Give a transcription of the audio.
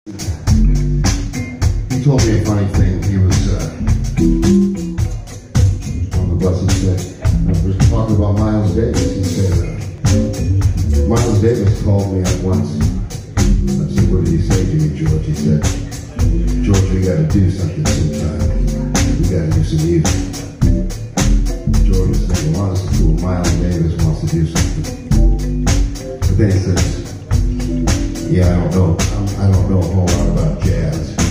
He told me a funny thing. He was on the bus. He said, I was talking about Miles Davis. He said, Miles Davis called me up once. I said, what did he say to you, George? He said, George, we got to do something sometime. We got to do some music. George was thinking, well, this is cool. Miles Davis wants to do something. But then he says, yeah, I don't know a whole lot about jazz.